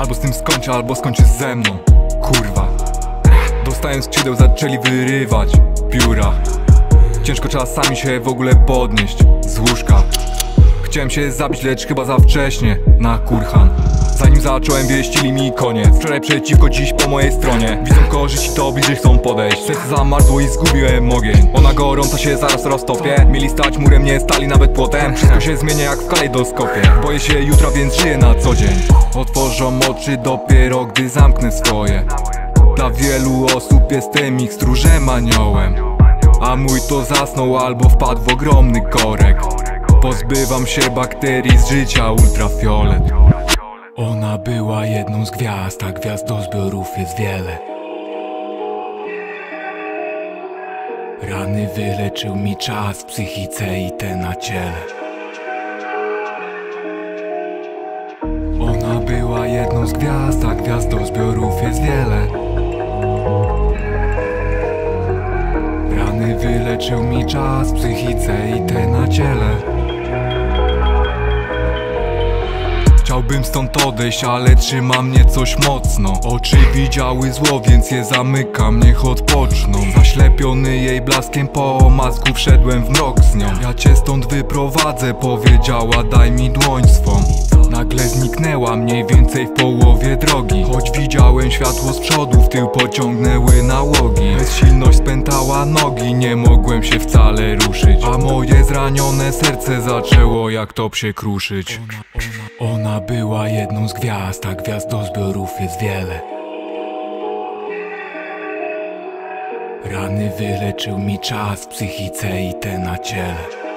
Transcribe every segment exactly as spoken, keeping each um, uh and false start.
Albo z tym skończę, albo skończy ze mną. Kurwa. Dostałem skrzydeł, zaczęli wyrywać pióra. Ciężko czasami się w ogóle podnieść z łóżka. Chciałem się zabić, lecz chyba za wcześnie na kurhan. Zanim zacząłem, wieścili mi koniec. Wczoraj przeciwko, dziś po mojej stronie. Widzą korzyści, to bliżej chcą podejść. Serce zamarzło i zgubiłem ogień. Ona gorąca się zaraz roztopię. Mieli stać murem, nie stali nawet płotem. Wszystko się zmienia jak w kalejdoskopie. Boję się jutra, więc żyję na co dzień. Otworzą oczy dopiero, gdy zamknę swoje. Dla wielu osób jestem ich stróżem, aniołem. A mój to zasnął albo wpadł w ogromny korek. Pozbywam się bakterii z życia, ultrafiolet. Ona była jedną z gwiazd, a gwiazdozbiorów jest wiele. Rany wyleczył mi czas w psychice i te na ciele. Ona była jedną z gwiazd, a gwiazdozbiorów jest wiele. Rany wyleczył mi czas w psychice i te na ciele. Chciałbym stąd odejść, ale trzyma mnie coś mocno. Oczy widziały zło, więc je zamykam, niech odpoczną. Zaślepiony jej blaskiem po omacku wszedłem w mrok z nią. Ja cię stąd wyprowadzę, powiedziała, daj mi dłoń swą. Nagle zniknęła mniej więcej w połowie drogi. Choć widziałem światło z przodu, w tył pociągnęły nałogi. Bezsilność spętała nogi, nie mogłem się wcale ruszyć. A moje zranione serce zaczęło jak to psie kruszyć. Ona była jedną z gwiazd, a gwiazdozbiorów jest wiele. Rany wyleczył mi czas w psychice i te na ciele.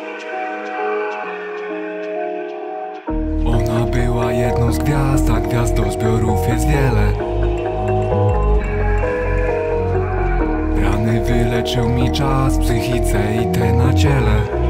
Ona była jedną z gwiazd, a gwiazdozbiorów jest wiele. Rany wyleczył mi czas w psychice i te na ciele.